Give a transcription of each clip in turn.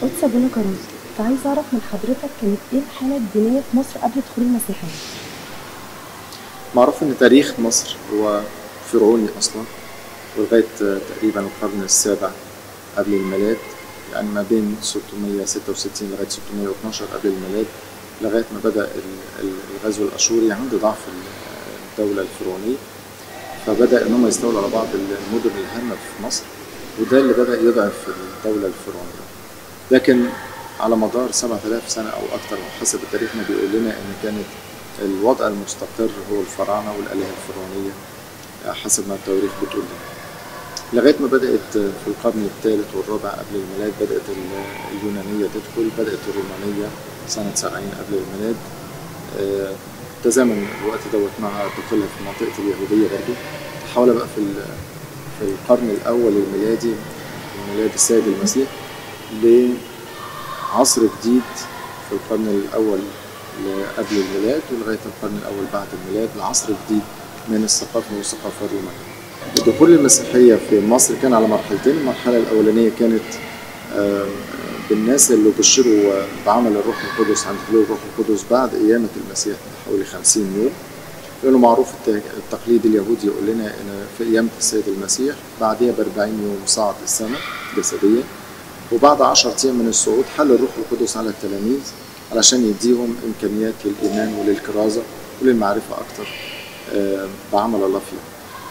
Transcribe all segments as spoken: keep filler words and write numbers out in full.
قدس أبونا كرولوس، كنت عايزة أعرف من حضرتك كانت إيه الحالة الدينية في مصر قبل دخول المسيحية؟ معروف إن تاريخ مصر هو فرعوني أصلا، ولغاية تقريبا القرن السابع قبل الميلاد، يعني ما بين ستمائة وستة وستين لغاية ستمائة واثناشر قبل الميلاد، لغاية ما بدأ الغزو الأشوري عند ضعف الدولة الفرعونية، فبدأ إنهم يستولوا على بعض المدن الهامة في مصر، وده اللي بدأ يضعف الدولة الفرعونية. لكن على مدار سبعة آلاف سنة أو أكثر حسب التاريخ ما بيقول لنا إن كانت الوضع المستقر هو الفراعنة والآلهة الفرعونية حسب ما التواريخ بتقول لنا. لغاية ما بدأت في القرن الثالث والرابع قبل الميلاد بدأت اليونانية تدخل، بدأت الرومانية سنة سبعين قبل الميلاد. تزامن الوقت دوت مع دخولها في منطقة اليهودية برضو. تحول بقى في في القرن الأول الميلادي، ميلاد السيد المسيح، لعصر جديد في القرن الأول قبل الميلاد ولغاية القرن الأول بعد الميلاد، لعصر جديد من الثقافة والثقافة الرومانية. دخول المسيحية في مصر كان على مرحلتين. المرحلة الأولانية كانت بالناس اللي بشروا بعمل الروح القدس عند حلول الروح القدس بعد قيامة المسيح بحوالي خمسين يوم، لأنه معروف التقليد اليهودي يقول لنا إن في قيامة السيد المسيح بعدها بأربعين يوم صعد السماء جسديا، وبعد عشرة أيام من الصعود حل الروح القدس على التلاميذ علشان يديهم إمكانيات للإيمان وللكرازة وللمعرفة أكتر بعمل الله فيه.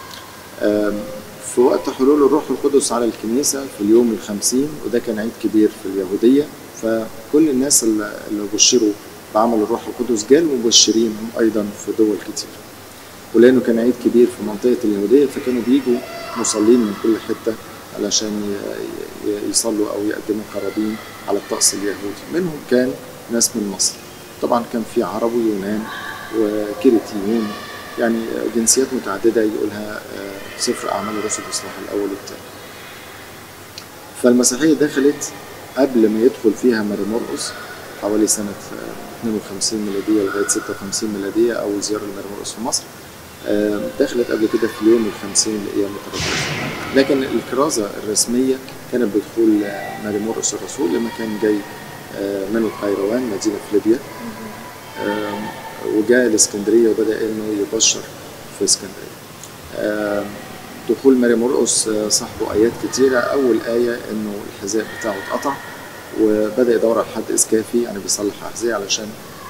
في وقت حلول الروح القدس على الكنيسة في اليوم الخمسين، وده كان عيد كبير في اليهودية، فكل الناس اللي بشروا بعمل الروح القدس جالوا مبشرين هم أيضا في دول كتير، ولأنه كان عيد كبير في منطقة اليهودية فكانوا بيجوا مصلين من كل حتة علشان يصلوا أو يقدموا قرابين على الطقس اليهودي. منهم كان ناس من مصر، طبعا كان في عرب ويونان وكريتيين، يعني جنسيات متعددة يقولها سفر أعمال الرسل الإصحاح الأول والثاني. فالمسيحية دخلت قبل ما يدخل فيها ماري مرقس حوالي سنة اثنين وخمسين ميلادية لغاية ستة وخمسين ميلادية، أول زيارة لماري مرقس في مصر. دخلت قبل كده في اليوم الخمسين لقيامة الرسول، لكن الكرازة الرسمية كانت بدخول ماري مرقس الرسول لما كان جاي من القيروان مدينة في ليبيا، وجاء الاسكندرية وبدأ إنه يبشر في اسكندرية. دخول ماري مرقس صاحبه آيات كتيرة. أول آية إنه الحذاء بتاعه اتقطع وبدأ يدور على حد إسكافي، يعني بيصلح أحذية علشان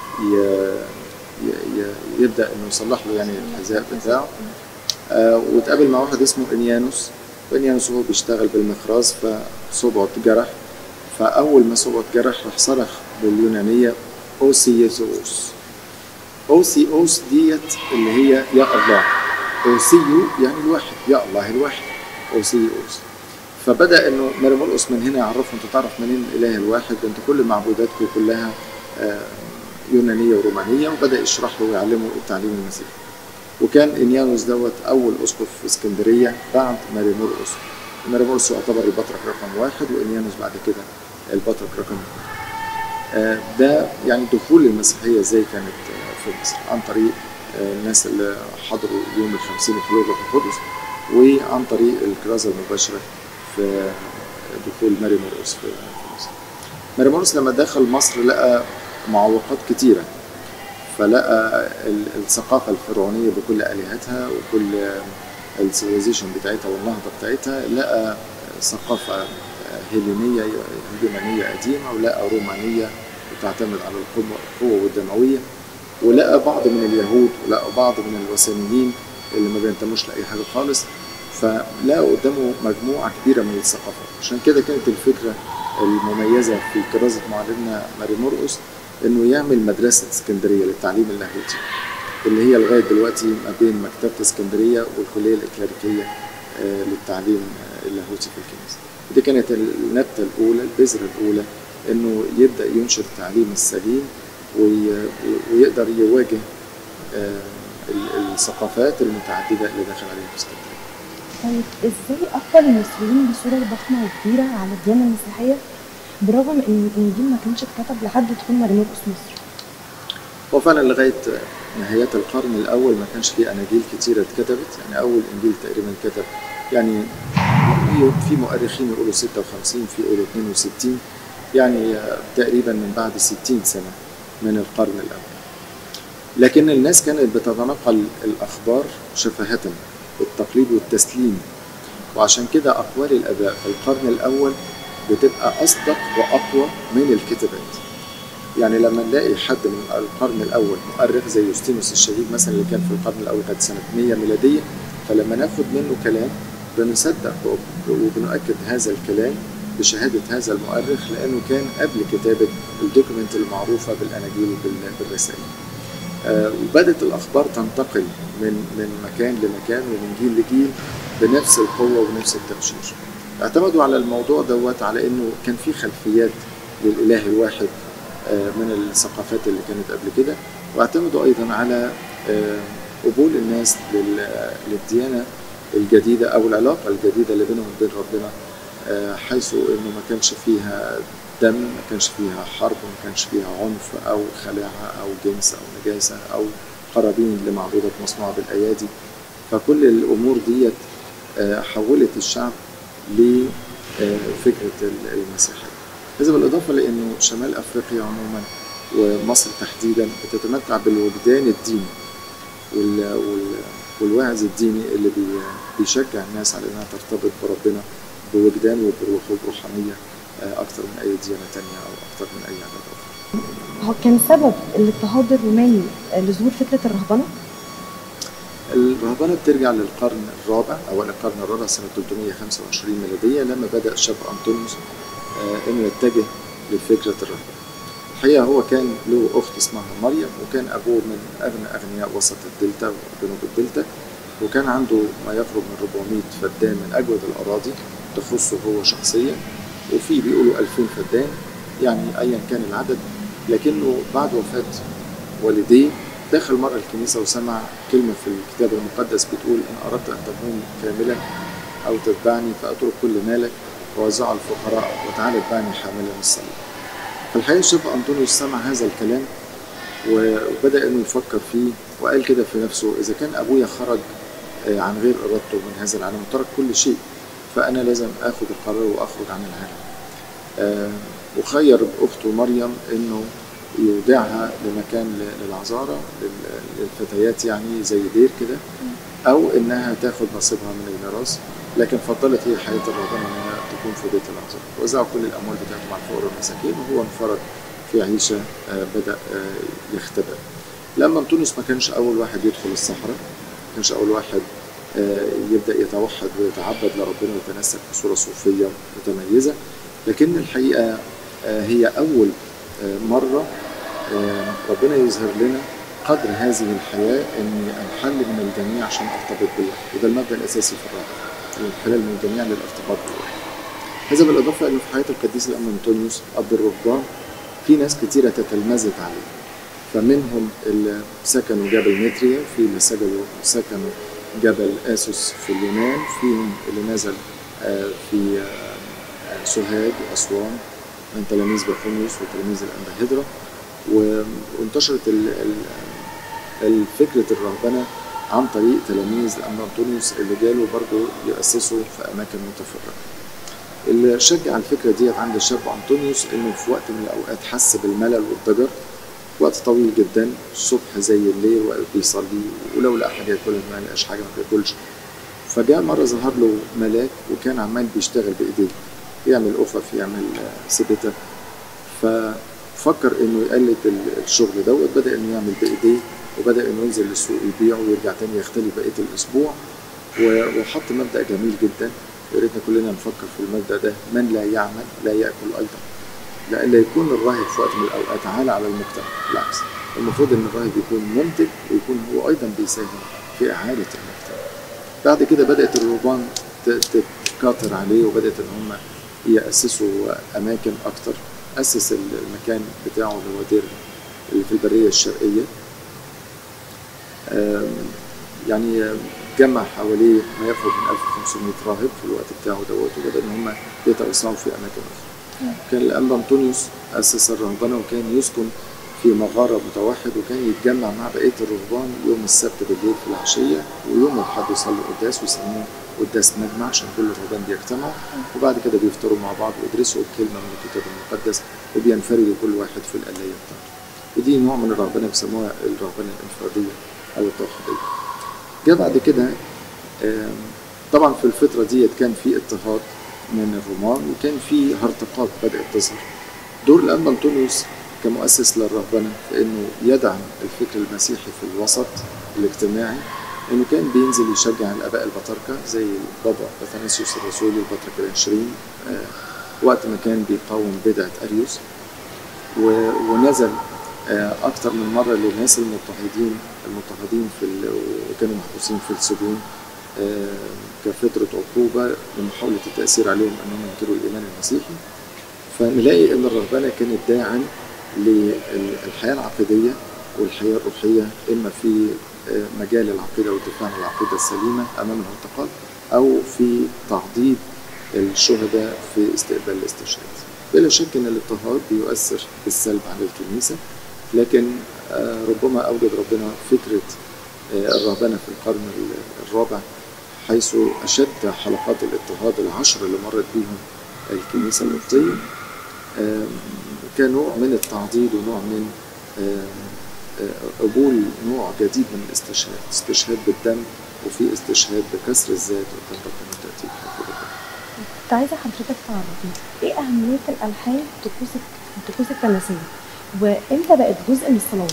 يبدأ إنه يصلح له يعني الحذاء بتاعه. واتقابل مع واحد اسمه إنيانوس، وإنيانوس هو بيشتغل بالمخراز فصبعه اتجرح، فأول ما صبعه اتجرح راح صرخ باليونانية أوسيوس. أوسيوس ديت اللي هي يا الله، أوسيو يعني الواحد، يا الله الواحد، أوسيوس. فبدأ إنه ماري مرقس من هنا يعرفه أنت تعرف منين الإله الواحد، أنت كل معبوداتكم كلها يونانية ورومانية، وبدأ يشرح له ويعلمه التعليم المسيحي. وكان إنيانوس دوت أول أسقف في اسكندرية بعد ماري مرقس. ماري مرقس يعتبر البطرك رقم واحد، وإنيانوس بعد كده البطرك رقم اثنين. ده يعني دخول المسيحية ازاي كانت في مصر، عن طريق الناس اللي حضروا يوم الخمسين وحلول الروح القدس، وعن طريق الكرازة المباشرة في دخول ماري مرقس في مصر. ماري مرقس لما دخل مصر لقى معوقات كتيرة، فلقى الثقافة الفرعونية بكل آلهتها وكل السيفيزيشن بتاعتها والنهضة بتاعتها، لقى ثقافة هيلينية يونانية قديمة، ولقى رومانية بتعتمد على القوة والدموية، ولقى بعض من اليهود ولقى بعض من الوثنيين اللي ما بينتموش لأي حاجة خالص، فلقى قدامه مجموعة كبيرة من الثقافات. عشان كده كانت الفكرة المميزة في كرازة معلمنا ماري مرقس إنه يعمل مدرسة اسكندرية للتعليم اللاهوتي، اللي هي لغاية دلوقتي ما بين مكتبة اسكندرية والكلية الإكليريكية للتعليم اللاهوتي في الكنيسة. دي كانت النبتة الأولى، البذرة الأولى، إنه يبدأ ينشر التعليم السليم ويقدر يواجه الثقافات المتعددة اللي داخل عليها في اسكندرية. طيب إزاي أثر المصريين بصورة ضخمة وكبيرة على الديانة المسيحية برغم إن الإنجيل ما كانش اتكتب لحد دخول ماري مرقس مصر؟ هو فعلا لغاية نهاية القرن الأول ما كانش فيه أناجيل كتيرة اتكتبت، يعني أول إنجيل تقريبا اتكتب يعني في مؤرخين يقولوا ستة وخمسين، في يقولوا اثنين وستين، يعني تقريبا من بعد ستين سنة من القرن الأول. لكن الناس كانت بتتنقل الأخبار شفهة بالتقليد والتسليم، وعشان كده أقوال الآباء في القرن الأول بتبقى أصدق وأقوى من الكتابات. يعني لما نلاقي حد من القرن الأول مؤرخ زي يوستينوس الشهيد مثلا اللي كان في القرن الأول كانت سنة مية ميلادية، فلما ناخد منه كلام بنصدق وبنؤكد هذا الكلام بشهادة هذا المؤرخ، لأنه كان قبل كتابة الدوكيمنت المعروفة بالأناجيل وبالرسائل. آه وبدت الأخبار تنتقل من من مكان لمكان ومن جيل لجيل بنفس القوة ونفس التبشير. اعتمدوا على الموضوع دوت على إنه كان في خلفيات للإله الواحد آه من الثقافات اللي كانت قبل كده، واعتمدوا أيضا على آه قبول الناس للديانة الجديدة أو العلاقة الجديدة اللي بينهم وبين ربنا، حيث إنه ما كانش فيها دم، ما كانش فيها حرب، ما كانش فيها عنف أو خلاعة أو جنس أو نجاسة أو قرابين لمعبودات مصنوعة بالأيادي. فكل الأمور ديت حولت الشعب لفكرة المسيحية. هذا بالإضافة لأنه شمال أفريقيا عموما ومصر تحديدا بتتمتع بالوجدان الديني والوعظ الديني اللي بيشجع الناس على انها ترتبط بربنا بوجدان وبروح وبروحانيه اكثر من اي ديانه تانية او اكثر من اي عباده اخرى. هو كان سبب الاضطهاد الروماني لظهور فكره الرهبنه؟ الرهبنه بترجع للقرن الرابع او القرن الرابع سنه ثلاثمية وخمسة وعشرين ميلاديه، لما بدا الشاب انطونيوس انه يتجه لفكره الرهبنه. الحقيقه هو كان له اخت اسمها مريم، وكان ابوه من اغنى اغنياء وسط الدلتا وجنوب الدلتا، وكان عنده ما يقرب من أربعمية فدان من اجود الاراضي تخصه هو شخصيا، وفي بيقولوا ألفين فدان، يعني ايا كان العدد. لكنه بعد وفاه والديه دخل مره الكنيسه وسمع كلمه في الكتاب المقدس بتقول: ان اردت ان تكون كاملا او تتبعني فاترك كل مالك ووزعه الفقراء وتعال اتبعني حاملا الصليب. فالحقيقة الشاب أنطونيوس سمع هذا الكلام وبدأ إنه يفكر فيه، وقال كده في نفسه: إذا كان أبويا خرج عن غير إرادته من هذا العالم وترك كل شيء، فأنا لازم آخذ القرار وأخرج عن العالم. وخير بأخته مريم إنه يودعها لمكان للعذارى للفتيات، يعني زي دير كده، أو إنها تاخذ نصيبها من الميراث، لكن فضلت هي حياة الرهبنة إنها تكون في بيت العذارى. وزعوا كل الأموال بتاعتهم على الفقراء والمساكين، وهو انفرد في عيشة بدأ يختبئ. لما أنطونيوس ما كانش أول واحد يدخل الصحراء، ما كانش أول واحد يبدأ يتوحد ويتعبد لربنا ويتنسك بصورة صوفية متميزة، لكن الحقيقة هي أول مرة ربنا يظهر لنا قدر هذه الحياة، إني أنحل من الجميع عشان أرتبط بالله، وده المبدأ الأساسي في الرهبنة، الانحلال من الجميع للارتباط بالله. هذا بالإضافة إنه في حياة القديس الأنبا أنطونيوس أب الرهبان في ناس كتيرة تتلمذت عليه، فمنهم اللي سكنوا جبل متريا، في اللي سجلوا سكنوا جبل آسوس في اليونان، فيهم اللي نزل في سوهاج وأسوان من تلاميذ بطريموس وتلاميذ الأنبا هدرة. وانتشرت الفكرة الرهبنة عن طريق تلاميذ الأنبا أنطونيوس اللي جالوا برضو يأسسوا في أماكن متفرقة. اللي شجع الفكرة ديت عند الشاب أنطونيوس إنه في وقت من الأوقات حس بالملل والضجر، وقت طويل جدا الصبح زي الليل وقت بيصلي، ولو لقى حاجة ياكلها ما لقاش حاجة ما بياكلش. فجاء مرة ظهر له ملاك وكان عمال بيشتغل بإيديه، يعمل أفف يعمل سبتة، ففكر إنه يقلد الشغل دوت، بدأ إنه يعمل بإيديه وبدأ إنه ينزل للسوق يبيع ويرجع تاني يختلي بقية الأسبوع، وحط مبدأ جميل جدا يا ريتنا كلنا نفكر في المبدأ ده: من لا يعمل لا يأكل أيضا. لأن يكون الراهب في وقت من الأوقات عالة على المجتمع، بالعكس المفروض إن الراهب يكون منتج ويكون هو أيضا بيساهم في إعادة المجتمع. بعد كده بدأت الرهبان تتكاثر عليه، وبدأت إن هم يأسسوا أماكن أكتر. أسس المكان بتاعه اللي هو دير اللي في البرية الشرقية، يعني جمع حواليه ما يقرب من ألف وخمسمية راهب في الوقت بتاعه دوت، وبدأ إن هم يتوسعوا في أماكن أخرى. كان الأنبا أنطونيوس أسس الرهبنة وكان يسكن في في مغارة متوحد، وكان يتجمع مع بقية الرهبان يوم السبت بالليل في العشية، ويوم الأحد يصلوا قداس ويسموه قداس مجمع عشان كل الرهبان بيجتمعوا، وبعد كده بيفطروا مع بعض ويدرسوا الكلمة من الكتاب المقدس، وبينفردوا كل واحد في القلاية بتاعته. ودي نوع من الرهبنة بيسموها الرهبنة الانفرادية أو التوحيدية. جاء بعد كده طبعا في الفترة ديت كان في اضطهاد من الرومان، وكان في هرطقات بدأت تظهر. دور الأنبا أنطونيوس كمؤسس للرهبنة فإنه يدعم الفكر المسيحي في الوسط الاجتماعي، إنه كان بينزل يشجع الآباء البطاركة زي البابا أثناسيوس الرسولي البطرك العشرين آه وقت ما كان بيقاوم بدعة أريوس، ونزل آه أكتر من مرة للناس المضطهدين المضطهدين في وكانوا محبوسين في السجون آه كفترة عقوبة لمحاولة التأثير عليهم أنهم ينكروا الإيمان المسيحي. فنلاقي أن الرهبنة كانت داعم للحياة العقيدية والحياة الروحية، إما في مجال العقيدة والدفاع عن العقيدة السليمة أمام الهرطقات، أو في تعضيد الشهداء في استقبال الاستشهاد. بلا شك أن الاضطهاد بيؤثر بالسلب على الكنيسة، لكن ربما أوجد ربنا فكرة الرهبنة في القرن الرابع، حيث أشد حلقات الاضطهاد العشر اللي مرت بهم الكنيسة القبطية كنوع من التعضيد ونوع من قبول نوع جديد من الاستشهاد، استشهاد بالدم وفي استشهاد بكسر الذات وقدام ربنا وتأتي بحب ربنا. كنت عايزة حضرتك تعرفني ايه أهمية الألحان في طقوس الطقوس الكنسية، وامتى بقت جزء من الصلوات؟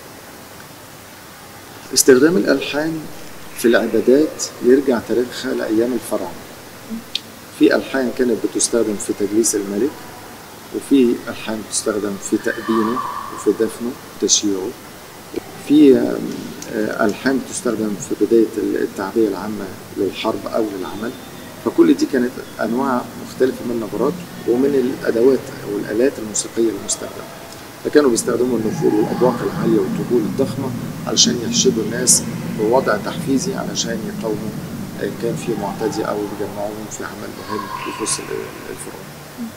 استخدام الألحان في العبادات يرجع تاريخها لأيام الفراعنة. في ألحان كانت بتستخدم في تجليس الملك، وفي ألحان بتستخدم في تأبينه وفي دفنه وتشييعه، في ألحان بتستخدم في بداية التعبية العامة للحرب أو للعمل. فكل دي كانت أنواع مختلفة من النبرات ومن الأدوات أو الآلات الموسيقية المستخدمة. فكانوا بيستخدموا النفور والأبواق العالية والطبول الضخمة علشان يرشدوا الناس بوضع تحفيزي علشان يقاوموا إن كان في معتدي أو يجمعوهم في عمل مهم يخص الفرعون.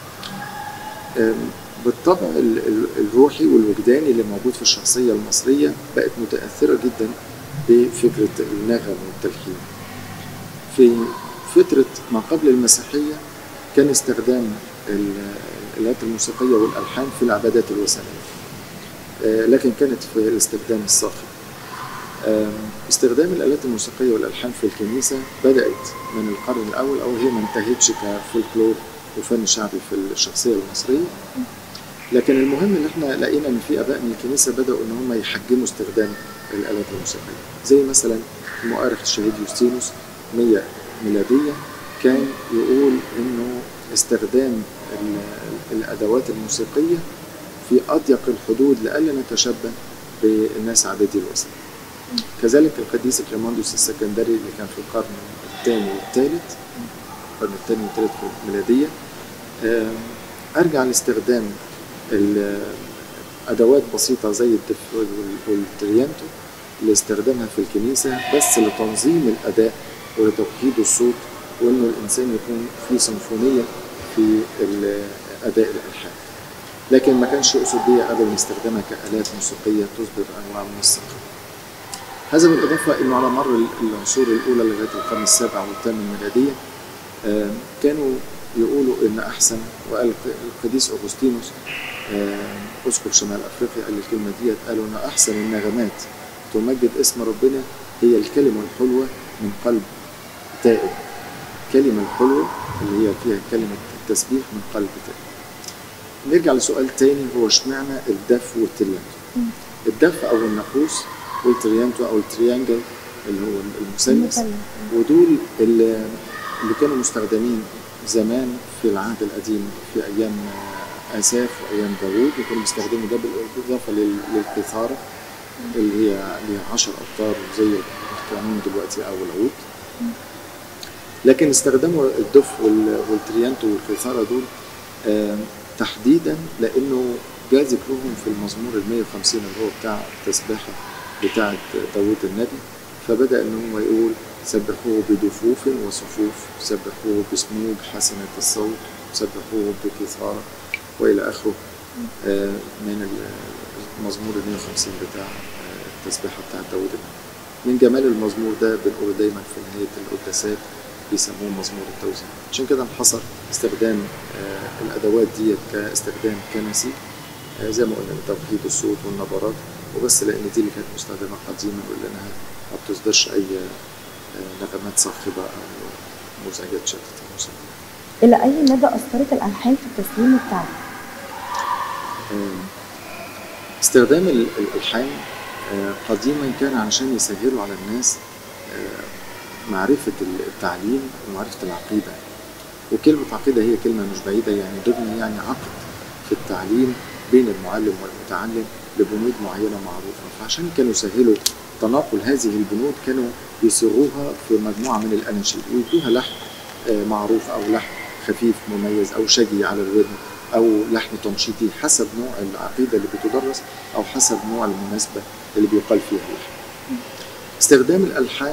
بالطبع الروحي والوجداني اللي موجود في الشخصية المصرية بقت متأثرة جدا بفكرة النغم والتلحين. في فترة ما قبل المسيحية كان استخدام الآلات الموسيقية والألحان في العبادات الوثنية، لكن كانت في الاستخدام الصاخب. استخدام الآلات الموسيقية والألحان في الكنيسة بدأت من القرن الأول، أو هي ما انتهتش كفولكلور وفن شعبي في الشخصية المصرية. لكن المهم ان احنا لقينا ان في اباء من الكنيسة بدأوا ان هم يحجموا استخدام الآلات الموسيقية، زي مثلا المؤرخ الشهيد يوستينوس مية ميلادية كان يقول انه استخدام الادوات الموسيقية في اضيق الحدود لئلا نتشبه بالناس عبادي الوثن. كذلك القديس كليماندوس السكندري اللي كان في القرن الثاني والثالث القرن الثاني والثالث الميلادية أرجع لاستخدام الأدوات بسيطة زي الدف والتريانتو اللي استخدامها في الكنيسة بس لتنظيم الأداء ولتوحيد الصوت، وإنه الإنسان يكون في سيمفونية في أداء الألحان. لكن ما كانش يقصد بيها أبدا استخدامها كآلات موسيقية تصدر أنواع من الثقة. هذا بالإضافة إنه على مر العصور الأولى لغاية القرن السابع والثامن ميلادية كانوا يقولوا إن أحسن، وقال القديس أغسطينوس أسقف شمال أفريقيا قال الكلمة ديت، قالوا إن أحسن النغمات تمجد اسم ربنا هي الكلمة الحلوة من قلب تائب. الكلمة الحلوة اللي هي فيها كلمة التسبيح من قلب تائب. نرجع لسؤال تاني، هو اشمعنى الدف والتريانتو؟ الدف أو الناقوس والتريانتو أو التريانجل اللي هو المثلث، ودول اللي اللي كانوا مستخدمين زمان في العهد القديم في أيام آساف وأيام داوود، وكانوا بيستخدموا ده بالإضافة للقيثارة اللي هي ليها عشر أوتار زي القانون دلوقتي أو العود. لكن استخدموا الدف والتريانتو والقيثارة دول تحديدا لأنه جاء ذكرهم في المزمور ال مية وخمسين اللي هو بتاع التسبيحة بتاعة داوود النبي، فبدأ إن هو يقول سبحوه بدفوف وصفوف، سبحوه بسموج حسنة الصوت، سبحوه بكثارة وإلى آخره. آه، من المزمور ال مية وخمسين بتاع آه، التسبيحة بتاع داود النبي. من جمال المزمور ده بنقوله دايما في نهاية القداسات، بيسموه مزمور التوزيع. عشان كده انحصر استخدام آه، الأدوات دي كاستخدام كنسي، آه، زي ما قلنا لتوحيد الصوت والنبرات وبس، لأن دي اللي كانت مستخدمة قديما، ولأنها ما بتصدرش أي آه، نغمات صاخبة أو مزعجات شتت الموسيقى. إلى أي مدى أثرت الألحان في التسليم والتعليم؟ آه، استخدام ال- الألحان آه، قديما كان عشان يسهلوا على الناس آه، معرفة التعليم ومعرفة العقيدة. وكلمة عقيدة هي كلمة مش بعيدة، يعني ضمن يعني عقد في التعليم بين المعلم والمتعلم لبنود معينة معروفة. فعشان كانوا يسهلوا تناقل هذه البنود كانوا يصيغوها في مجموعة من الأناشيد ويدوها لحن آه، معروف، أو لحن خفيف مميز، أو شجي على الودن، أو لحن تنشيطي حسب نوع العقيدة اللي بتدرس، أو حسب نوع المناسبة اللي بيقال فيها اللحن. استخدام الألحان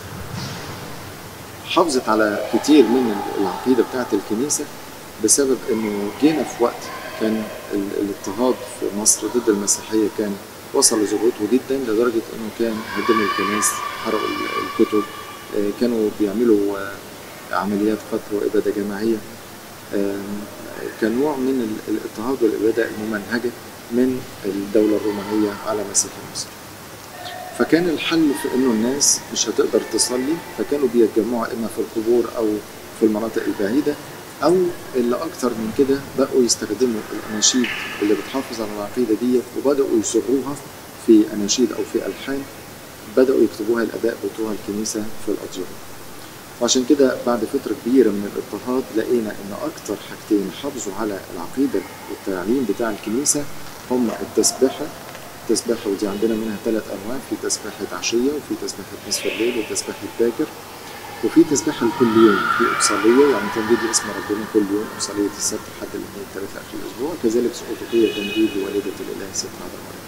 حافظت على كتير من العقيدة بتاعة الكنيسة، بسبب انه جينا في وقت كان ال- الاضطهاد في مصر ضد المسيحية كان وصل لذروته جدا، لدرجة انه كان هدموا الكنائس، حرقوا ال- الكتب، آه، كانوا بيعملوا آه، عمليات قتل وإبادة جماعية، آم، كنوع من ال- الاضطهاد والإبادة الممنهجة من الدولة الرومانية على مسيحي مصر. فكان الحل في انه الناس مش هتقدر تصلي، فكانوا بيتجمعوا اما في القبور او في المناطق البعيده، او اللي اكتر من كده بقوا يستخدموا الاناشيد اللي بتحافظ على العقيده دي، وبداوا يصوغوها في اناشيد او في الحان، بداوا يكتبوها الاباء بتوع الكنيسه في الاديره. وعشان كده بعد فتره كبيره من الاضطهاد لقينا ان اكتر حاجتين حافظوا على العقيده والتعليم بتاع الكنيسه هم التسبيحه. التسبيحة ودي عندنا منها ثلاث أنواع، في تسبيحة عشية، وفي تسبيحة نصف الليل، وتسبيحة باكر، وفي تسبيحة لكل يوم، في إبصالية يعني تمجيد اسم ربنا كل يوم، إبصالية السبت لحد الاثنين الثلاثة آخر الأسبوع، كذلك سقوطية تمجيد لوالدة الإله ست عذراء مريم.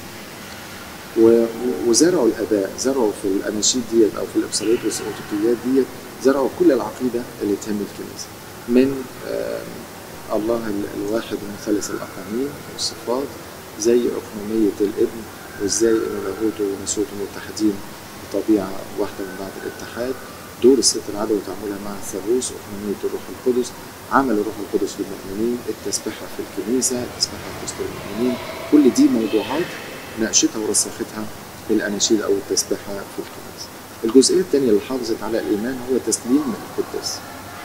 و- وزرعوا الآباء، زرعوا في الأناشيد ديت أو في الإبصاليات والسقوطيات ديت، زرعوا كل العقيدة اللي تهم الكنيسة، من آه، الله ال- الواحد المثلث الأقانيم والصفات، زي أقنومية الابن، وإزاي إن لاهوته وناسوته متحدين بطبيعة واحدة من بعد الاتحاد، دور الست العدوى وتعاملها مع الثالوث، أقنومية الروح القدس، عمل الروح القدس للمؤمنين، التسبيحة في الكنيسة، التسبيحة في وسط المؤمنين، كل دي موضوعات ناقشتها ورسختها الأناشيد أو التسبيحة في الكنيسة. الجزئية الثانية اللي حافظت على الإيمان هو تسليم القداس.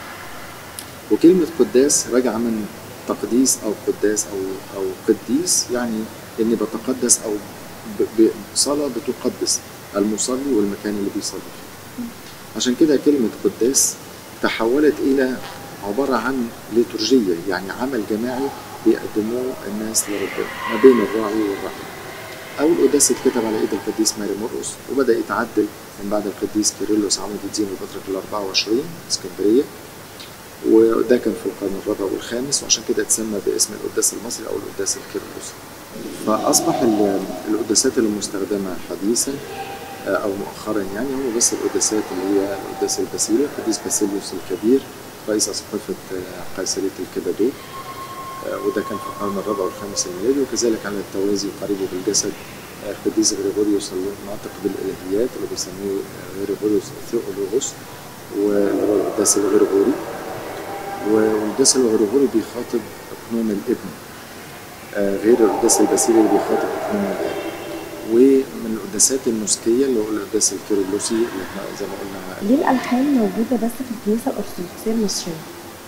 وكلمة قداس راجعة من تقديس أو قداس أو أو قديس، يعني إني بتقدس أو ب- ب- صلاة بتقدس المصلي والمكان اللي بيصلي فيه. عشان كده كلمة قداس تحولت إلى عبارة عن ليتورجية، يعني عمل جماعي بيقدموه الناس لربنا ما بين الراعي والراعي. أول قداس اتكتب على إيد القديس ماري مرقس، وبدأ يتعدل من بعد القديس كيرلس عمود الدين البطرك الأربعة وعشرين اسكندرية، وده كان في القرن الرابع والخامس، وعشان كده اتسمى باسم القداس المصري أو القداس الكيرلسي. فأصبح ال- القداسات المستخدمة حديثا آه، أو مؤخرا يعني هم بس القداسات اللي هي القداس الباسيلي، القديس باسيليوس الكبير رئيس أسقفة آه، قيصرية الكبادوك، آه، وده كان في القرن الرابع والخامس الميلادي. وكذلك على التوازي قريبه بالجسد آه، القديس غريغوريوس الناطق بالإلهيات اللي بيسموه آه، غريغوريوس ثيولوغوس، واللي هو القداس الغريغوري. والقداس الغريغوري بيخاطب أقنوم الابن، آه، غير القداس الباسيلي اللي بيخاطب أقنوم الاب. ومن القداسات النسكية اللي هو القداس الكيرلسي اللي احنا زي ما قلنا. ليه الألحان موجودة بس في الكنيسة الأرثوذكسية المصرية؟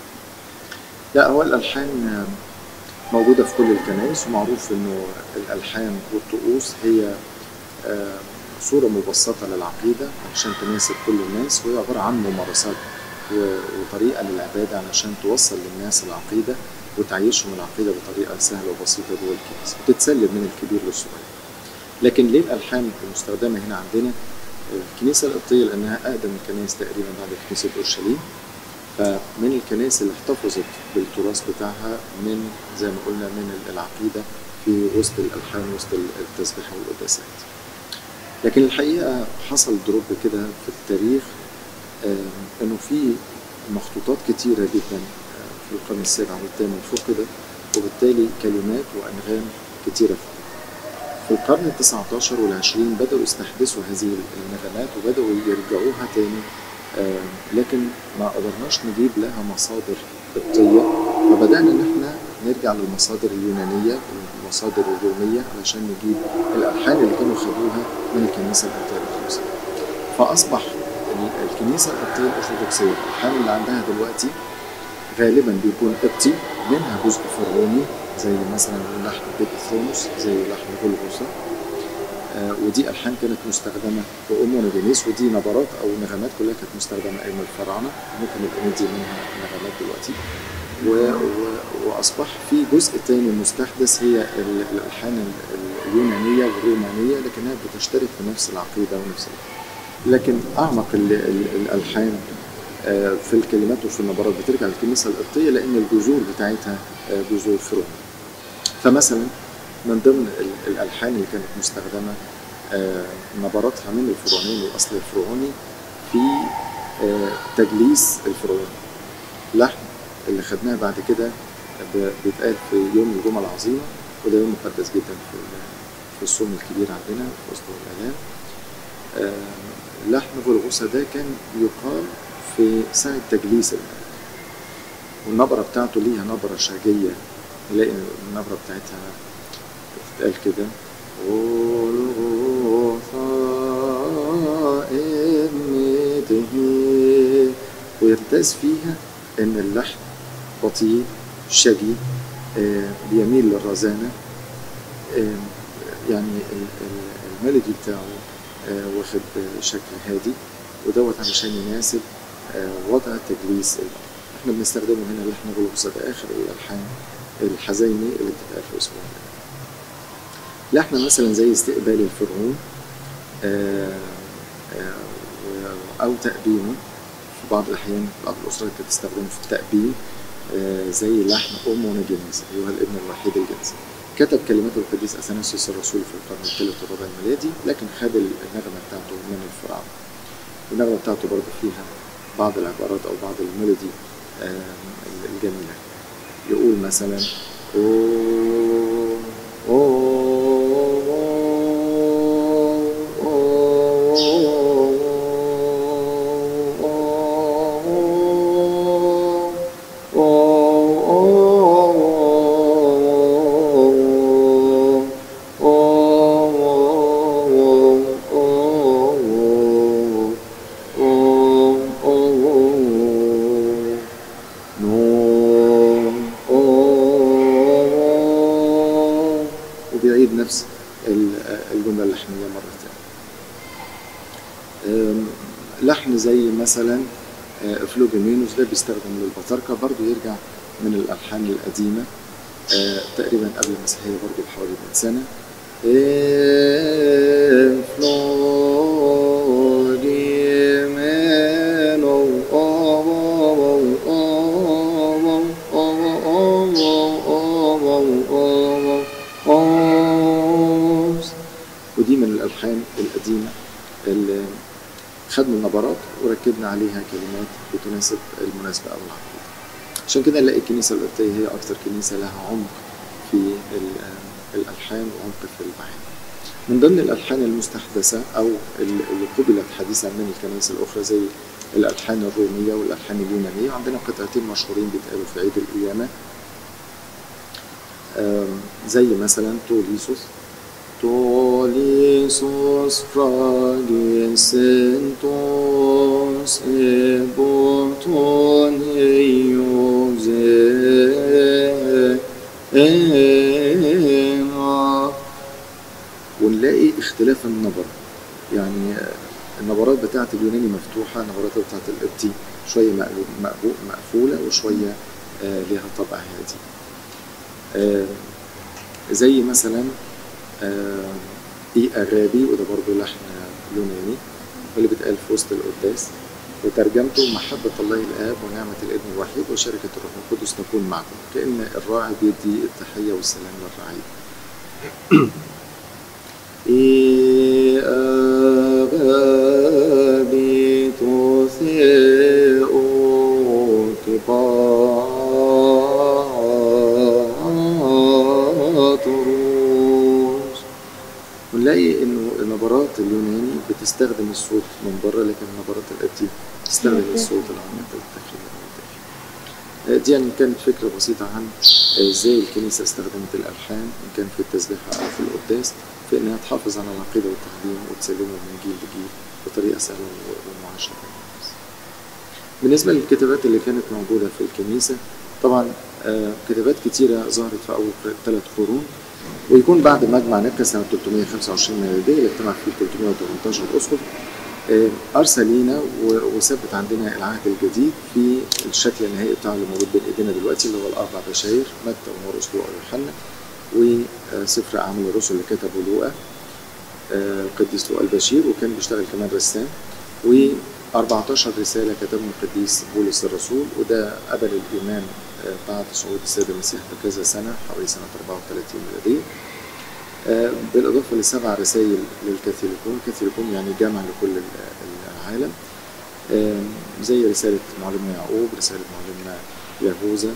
لا، هو الألحان آه، موجودة في كل الكنائس، ومعروف إنه الألحان والطقوس هي آه، صورة مبسطة للعقيدة علشان تناسب كل الناس، وهي عبارة عن ممارسات و- وطريقة للعبادة علشان توصل للناس العقيدة وتعيشهم العقيدة بطريقة سهلة وبسيطة جوه الكنيسة، وتتسلم من الكبير للصغير. لكن ليه الألحان المستخدمة هنا عندنا؟ الكنيسة القبطية لأنها أقدم الكنائس تقريبا بعد كنيسة أورشليم، فمن الكنائس اللي احتفظت بالتراث بتاعها من زي ما قلنا من العقيدة في وسط الألحان، وسط التسبيحة والقداسات. لكن الحقيقة حصل دروب كده في التاريخ، آه، إنه في مخطوطات كتيرة جدا آه، في القرن السابع والثامن فقدت، وبالتالي كلمات وأنغام كتيرة فيه. في القرن التاسع عشر والعشرين بدأوا يستحدثوا هذه النغمات وبدأوا يرجعوها تاني، آه لكن ما قدرناش نجيب لها مصادر قبطية، فبدأنا إن احنا نرجع للمصادر اليونانية والمصادر الرومية علشان نجيب الألحان اللي كانوا خدوها من الكنيسة القبطية الأرثوذكسية. فأصبح الكنيسة القبطية الأرثوذكسية الألحان اللي عندها دلوقتي غالبا بيكون قبطي، منها جزء فرعوني زي مثلا لحن بيت ثرونوس، زي لحن غلغوثة، آه ودي ألحان كانت مستخدمة في أمونوجينيس، ودي نبرات أو نغمات كلها كانت مستخدمة أيام الفراعنة، ممكن نبقى ندي منها نغمات دلوقتي. و... و... وأصبح في جزء تاني مستحدث هي الألحان اليونانية والرومانية، لكنها بتشترك في نفس العقيدة ونفس العقيدة. لكن أعمق ال... ال... الألحان في الكلمات وفي النبرات بترجع للكنيسة القبطية، لأن الجذور بتاعتها جذور فرعونية. فمثلا من ضمن الألحان اللي كانت مستخدمة نبراتها من الفرعونيين والأصل الفرعوني في تجليس الفرعوني. لحن اللي خدناه بعد كده بيتقال في يوم الجمعة العظيمة، وده يوم مقدس جدا في في الصوم الكبير عندنا في وسط الآلام. لحن غلغوثة ده كان يقال في ساعة تجليس الماء، والنبرة بتاعته ليها نبرة شاجية، نلاقي النبرة بتاعتها بتتقال كده ويرتاز فيها إن اللحن بطيء شجي، بيميل للرزانة، يعني الميلودي بتاعه واخد شكل هادي، ودوت علشان يناسب وضع تجليس الأرض. احنا بنستخدمه هنا لحن غلغوثة، ده آخر الألحان الحزيني اللي بتتقال في أسبوع الآلام. لحن مثلا زي استقبال الفرعون آآ آآ أو تأبينه، في بعض الأحيان بعض الأسرات كانت تستخدمه في التأبين، زي لحن أمونوجينيس أيها الابن الوحيد الجنسي. كتب كلمات القديس أثناسيوس الرسول في القرن الثالث والرابع الميلادي، لكن خد النغمة بتاعته من الفراعنة. النغمة بتاعته برضه فيها بعض العبارات أو بعض الميلودي الجميلة. يقول مثلا أوه أوه نفس الجملة اللحنية مرة ثانية. لحن زي مثلا فلوجيمينوس ده بيستخدم للبطاركة، برضو يرجع من الألحان القديمة تقريبا قبل المسيحية برضو بحوالي مئة سنة. ودي من الألحان القديمة اللي خدنا النبرات وركبنا عليها كلمات بتناسب المناسبة أو العقيدة. عشان كده نلاقي الكنيسة القبطية هي أكثر كنيسة لها عمق في الألحان وعمق في المعاني. من ضمن الألحان المستحدثة أو اللي قبلت حديثا من الكنائس الأخرى زي الألحان الرومية والألحان اليونانية، عندنا قطعتين مشهورين بيتقالوا في عيد القيامة، زي مثلا توليسوس Tolisus fragis entos eboton eiozema. ونلاقي اختلاف النبر، يعني النبرات بتاعت اليوناني مفتوحة، النبرات بتاعت القبطي شوية مقفولة وشوية لها طبع هادي. زي مثلا إيه أغابي، وده برضه لحن يوناني واللي بيتقال في وسط القداس، وترجمته محبة الله الآب ونعمة الابن الوحيد وشركة الروح القدس تكون معكم، كأن الراعي بيدي التحية والسلام للرعية. إيه أغابي توثيء كبار الطروس. ونلاقي انه النبرات اليوناني بتستخدم الصوت من بره، لكن النبرات القبطي بتستخدم الصوت العميق الداخلي. دي يعني كانت فكرة بسيطة عن ازاي الكنيسة استخدمت الألحان إن كان في التسبيحة أو في القداس في إنها تحافظ على العقيدة والتعليم وتسلمه من جيل لجيل بطريقة سهلة ومعاشرة. بالنسبة للكتابات اللي كانت موجودة في الكنيسة، طبعا كتابات كتيرة ظهرت في أول ثلاث قرون، ويكون بعد مجمع نكا سنة ثلاثمائة وخمسة وعشرين ميلادية اللي اجتمع فيه ثلاثمائة وثمانية عشر أسقف، أرسل لينا وثبت عندنا العهد الجديد في الشكل النهائي بتاعه اللي موجود بين ايدينا دلوقتي، اللي هو الأربع بشاير متى ومرقس لوقا ويوحنا، وسفر أعمال الرسل اللي كتبه لوقا القديس لوقا البشير، وكان بيشتغل كمان رسام، و14 رسالة كتبهم القديس بولس الرسول، وده قبل الإيمان بعد صعود السيد المسيح بكذا سنة حوالي سنة أربعة وثلاثين ميلادية، بالإضافة لسبع رسائل للكاثوليكون. الكاثوليكون يعني جامع لكل العالم، زي رسالة معلمنا يعقوب، رسالة معلمنا يهوذا،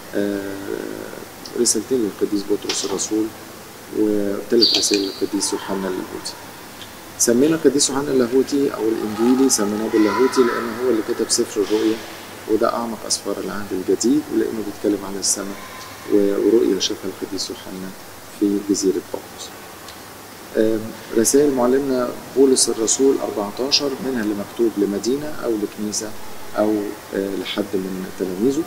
رسالتين للقديس بطرس الرسول، وثلاث رسائل للقديس يوحنا اللاهوتي. سمينا القديس يوحنا اللاهوتي أو الإنجيلي سميناه باللاهوتي لأنه هو اللي كتب سفر الرؤيا، وده أعمق أسفار العهد الجديد، ولأنه بيتكلم عن السماء ورؤيا شافها القديس يوحنا في جزيرة بطرس. رسائل معلمنا بولس الرسول أربعتاشر منها اللي مكتوب لمدينة أو لكنيسة أو لحد من تلاميذه،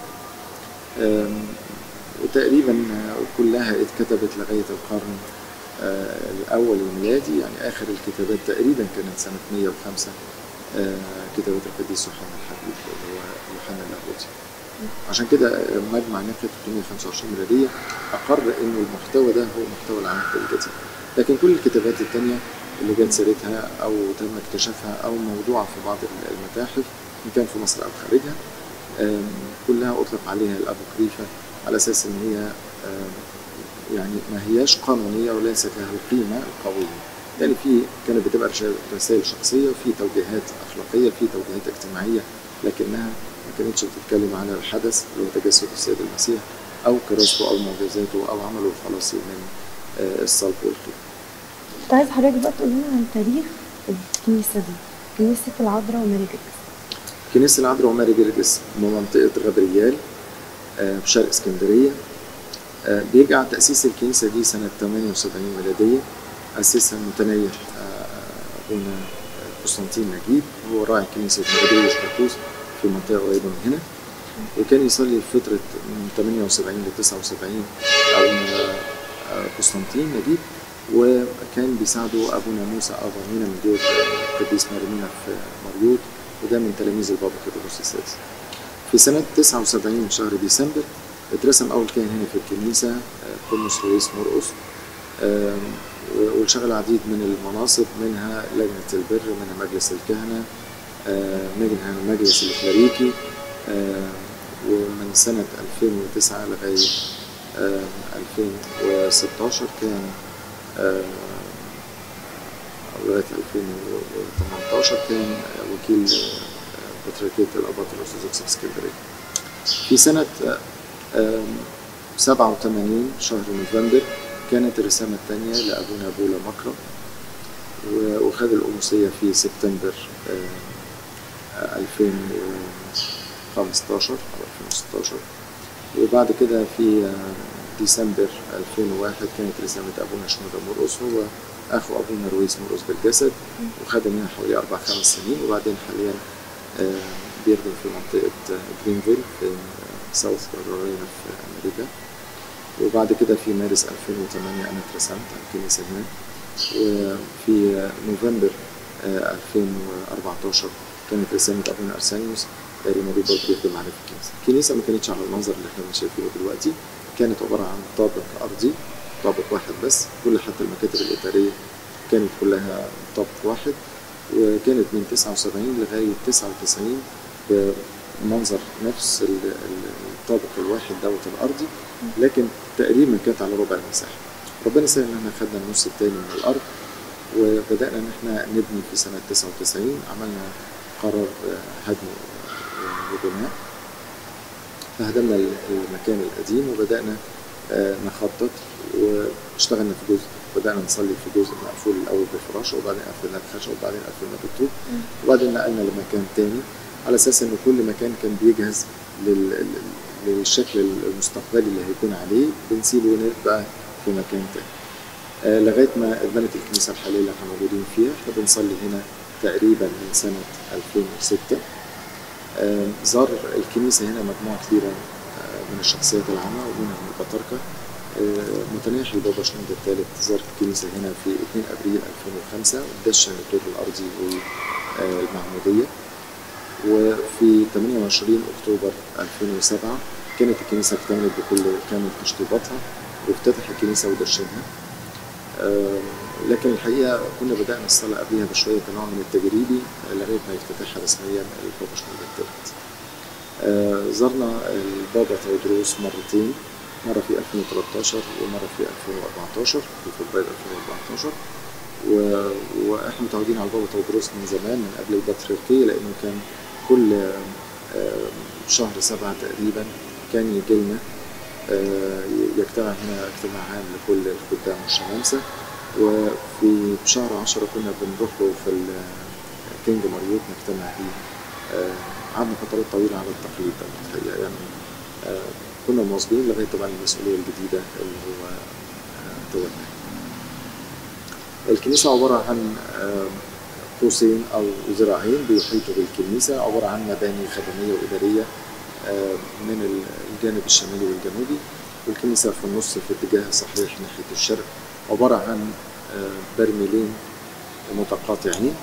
وتقريبا كلها اتكتبت لغاية القرن الأول الميلادي، يعني آخر الكتابات تقريبا كانت سنة مئة وخمسة كتابات القديس يوحنا الحبيب اللي هو يوحنا اللاهوتي. عشان كده مجمع نكا ثلاثمائة وخمسة وعشرين ميلادية أقر إنه المحتوى ده هو محتوى العهد الجديد، لكن كل الكتابات التانية اللي جت سيرتها أو تم اكتشافها أو موضوعة في بعض المتاحف إن كان في مصر أو خارجها كلها أطلق عليها الأبوكريفة على أساس إن هي يعني ما هياش قانونية وليست لها القيمة القوية، يعني في كانت بتبقى رسائل شخصية وفي توجيهات أخلاقية في توجيهات اجتماعية، لكنها ما كانتش بتتكلم على الحدث اللي هو تجسد السيد المسيح أو كراسته أو معجزاته أو عمله الخلاصي من الصلب والخير. كنت عايز حضرتك بقى تقول لنا عن تاريخ الكنيسة دي، كنيسة العذراء وماري جرجس. كنيسة العذراء وماري جرجس من منطقة غبريال بشرق اسكندرية. بيرجع تأسيس الكنيسة دي سنة ثمانية وسبعين ميلادية، أسسها المتنيح أبونا قسطنطين نجيب، هو راعي كنيسة ماري جرجس في منطقة قريبة من هنا، وكان يصلي في فترة من ثمانية وسبعين ل تسعة وسبعين أبونا قسطنطين نجيب، وكان بيساعده أبونا موسى أبرمينا من دير القديس ماريمينا في مريوط، وده من تلاميذ البابا كيرلس السادس. في سنة تسعة وسبعين شهر ديسمبر اترسم أول كاهن هنا في الكنيسة قديس لويس مرقس، وشغل العديد من المناصب، منها لجنة البر، منها مجلس الكهنة، منها المجلس الكلاريكي، ومن سنة ألفين وتسعة لغاية ألفين وستاشر كان لغاية ألفين وثمانتاشر كان وكيل بطريركية الأباط الأرثوذكس في اسكندرية. في سنة سبعة وثمانين شهر نوفمبر كانت الرسامة الثانية لأبونا بولا مكرم، وخد الأموسية في سبتمبر ألفين وخمستاشر أو ألفين وستاشر، وبعد كده في ديسمبر ألفين وواحد كانت رسامة أبونا شنودة مرقس، هو أخو أبونا رويس مرقس بالجسد، وخد منها حوالي أربع خمس سنين، وبعدين حاليا بيخدم في منطقة جرينفيل في ساوث كارولاينا في أمريكا. وبعد كده في مارس ألفين وثمانية أنا اترسمت على الكنيسة هناك، وفي نوفمبر ألفين وأربعتاشر كانت رسامة أبونا أرسانيوس ريماري برضه بيخدم معانا في الكنيسة. الكنيسة ما كانتش على المنظر اللي احنا شايفينه دلوقتي، كانت عبارة عن طابق أرضي، طابق واحد بس، كل حتى المكاتب الإدارية كانت كلها طابق واحد، وكانت من تسعة وسبعين لغاية تسعة وتسعين بمنظر نفس الطابق الواحد دوت الأرضي، لكن تقريبا كانت على ربع المساحة. ربنا سهل إن احنا خدنا النص التاني من الأرض، وبدأنا إن احنا نبني في سنة تسعة وتسعين، عملنا قرار هدم وبناء، فهدمنا المكان القديم وبدأنا آه، نخطط، واشتغلنا في جزء، بدأنا نصلي في جزء مقفول الأول بالفراش، وبعدين قفلنا الخشب، وبعدين قفلنا بالطوب، وبعدين نقلنا لمكان تاني، على أساس إن كل مكان كان بيجهز لل- للشكل المستقبلي اللي هيكون عليه، بنسيبه ونبقى في مكان تاني. آه، لغاية ما اتبنت الكنيسة الحالية اللي احنا موجودين فيها. احنا بنصلي هنا تقريبا من سنة ألفين وستة. آه، زار الكنيسة هنا مجموعة كبيرة آه، من الشخصيات العامة ومنهم البطاركة. آه، متناحي البابا شنودة الثالث زار الكنيسة هنا في اثنين أبريل ألفين وخمسة، ودشن الدور الأرضي والمعمودية. وفي ثمانية وعشرين أكتوبر ألفين وسبعة كانت الكنيسة اكتملت بكل كامل تشطيباتها، وافتتح الكنيسة ودشنها. آه، لكن الحقيقة كنا بدأنا الصلاة قبلها بشوية كنوع من التجريبي لغاية ما يفتتحها رسميا البابا شنودة الثالث. آه، زرنا البابا تودروس مرتين، مرة في ألفين وثلاثة عشر ومرة في ألفين وأربعة عشر، في فبراير ألفين وأربعة عشر. و... واحنا متعودين على البابا تودروس من زمان، من قبل البطريركية، لأنه كان كل آه، شهر سبعة تقريبا كان يجي لنا آه، يجتمع هنا اجتماع عام لكل الخدام والشمامسة. وفي شهر عشرة كنا بنروح له في الكينج ماريوت نجتمع فيه. آه، قعدنا فترات طويلة على التقليد ده الحقيقة، يعني آه، كنا مواظبين لغاية طبعا المسؤولية الجديدة اللي هو آه، تولى. الكنيسة عبارة عن آه، قوسين أو ذراعين بيحيطوا بالكنيسة، عبارة عن مباني خدمية وإدارية آه، من الجانب الشمالي والجنوبي، والكنيسة في النص في اتجاه صحيح ناحية الشرق، عبارة عن آه، برميلين متقاطعين،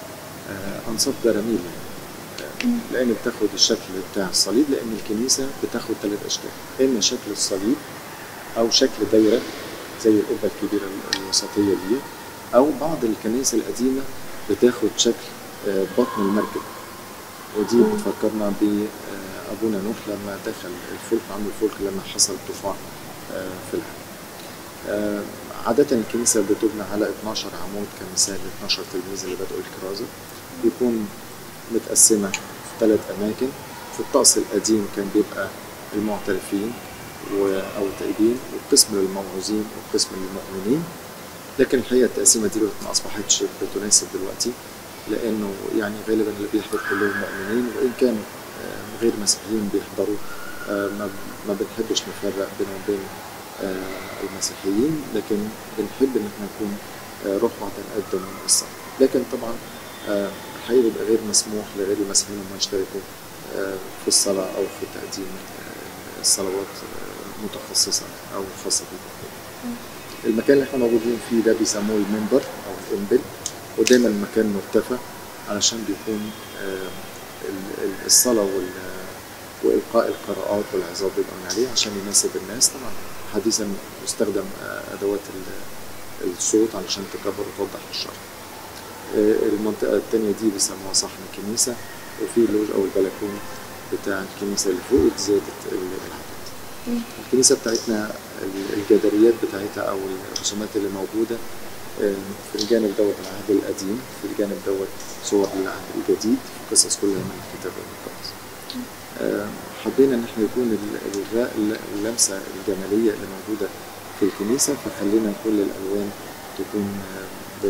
آه، أنصاف براميل، آه، لأن بتاخد الشكل بتاع الصليب، لأن الكنيسة بتاخد ثلاث أشكال، إما شكل الصليب أو شكل دايرة زي القبة الكبيرة الوسطية دي، أو بعض الكنائس القديمة بتاخد شكل آه، بطن المركب، ودي بتفكرنا بأبونا نوح لما دخل الفلك، عمل الفلك لما حصل طوفان آه، في العالم. آه، عادة الكنيسة بتبنى على اثناشر عمود كمثال ل اثناشر تلميذ اللي بدأوا الكرازة، بيكون متقسمة في ثلاث أماكن. في الطقس القديم كان بيبقى المعترفين أو التائبين، وقسم للموعوظين وقسم للمؤمنين. لكن الحقيقة التقسيمة دي ما أصبحتش بتناسب دلوقتي، لأنه يعني غالبا اللي بيحضر كلهم مؤمنين، وإن كان آه، غير مسيحيين بيحضروا، آه، ما ما بنحبش نفرق بينهم وبين آه، المسيحيين، لكن بنحب إن احنا نكون آه، روح واحدة نقدم الصلاة. لكن طبعا آه، الحقيقة بيبقى غير مسموح لغير المسيحيين إنهم يشتركوا آه، في الصلاة أو في تقديم آه، الصلوات آه، متخصصة أو خاصة بهم. المكان اللي احنا موجودين فيه ده بيسموه المنبر أو الإنبل، ودايما المكان مرتفع علشان بيكون آه، ال- ال- الصلاة وال- وإلقاء القراءات والعظات بيبقى من عليه عشان يناسب الناس. طبعا حديثا يستخدم آه، أدوات ال- الصوت علشان تكبر وتوضح الشرح. آه، المنطقة التانية دي بيسموها صحن الكنيسة، وفي اللوج أو البلكون بتاع الكنيسة اللي فوق زيادة العدد. الكنيسة بتاعتنا الجداريات بتاعتها أو الرسومات اللي موجودة آه، في الجانب دوت العهد القديم، في الجانب دوت صور للعهد الجديد، قصص كلها من الكتاب المقدس. آه، حبينا ان احنا يكون ال- ال- اللمسه الجماليه اللي موجوده في الكنيسه، فخلينا كل الالوان تكون آه، بين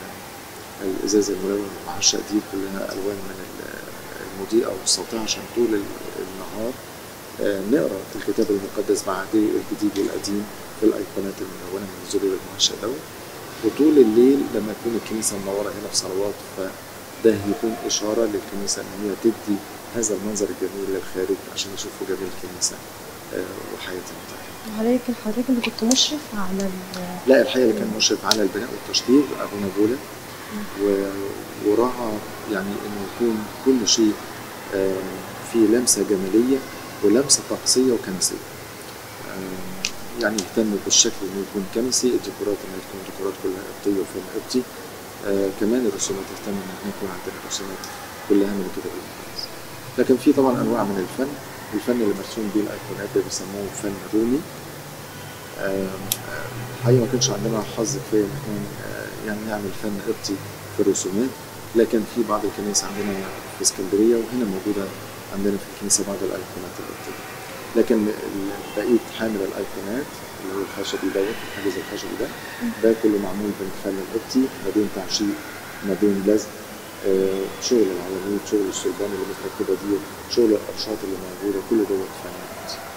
ال- الازاز الملون والمعشق دي كلها الوان من ال- المضيئه والساطعه، عشان طول ال- النهار آه، نقرا في الكتاب المقدس بعهده الجديد والقديم في الايقونات الملونه من الزري والمعشق دوت. وطول الليل لما تكون الكنيسه منوره هنا بصلوات، فده هيكون اشاره للكنيسه ان هي تدي هذا المنظر الجميل للخارج عشان يشوفوا جمال الكنيسه آه، وحياتها بتاعتها. حضرتك حضرتك اللي كنت مشرف على ال لا، الحقيقه اللي كان مشرف على البناء والتشطيب ابونا بولا، و- وراعى يعني انه يكون كل شيء آه، فيه لمسه جماليه ولمسه طقسيه وكنسيه. آه، يعني يهتم بالشكل انه يكون كنسي، الديكورات انها تكون ديكورات كلها قبطيه وفن قبطي. آه، كمان الرسومات يهتم ان احنا يكون عندنا رسومات كلها من الكتاب المقدس. لكن في طبعا انواع من الفن، الفن اللي مرسوم بيه الايقونات ده بيسموه فن رومي. آه، آه، الحقيقه ما كانش عندنا حظ كفايه ان احنا آه، يعني نعمل فن قبطي في الرسومات، لكن في بعض الكنائس عندنا في اسكندريه، وهنا موجوده عندنا في الكنيسه بعض الايقونات القبطيه. لكن ال- بقيه حامل الايقونات اللي هو الخشبي دوت الحاجز الخشبي ده ده كله معمول بالفن القبطي ما بين تعشيق ما بين لزق، آه، شغل العواميد، شغل الصلبان اللي متركبه دي، شغل القرشات اللي موجوده، كل دوت فن قبطي.